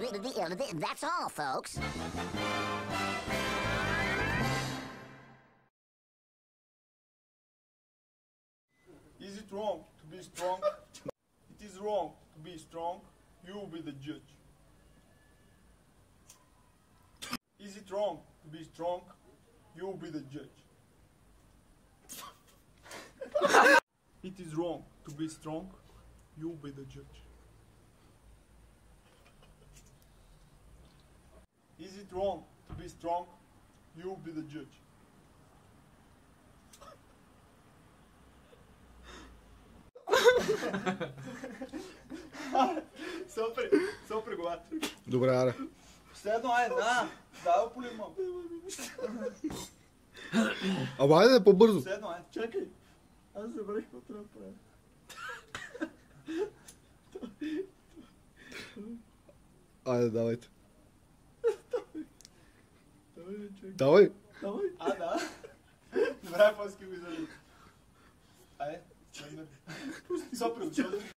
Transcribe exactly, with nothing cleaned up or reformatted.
That's all, folks. Is it wrong to be strong? It is wrong to be strong. You will be the judge. Is it wrong to be strong? You will be the judge. It is wrong to be strong. You will be the judge. Is it wrong to be strong? You will be the judge. Супер, супер глад. Добре, аре. Последно, айде, да. Да, полимам. Ама айде по-бързо. Последно, айде, чакай. Аз забравих какво трябва да правя. Айде, давайте. Давай, да, чакай. Давай. Давай. А, да. Добре, после го излезе. Айде, супер, супер.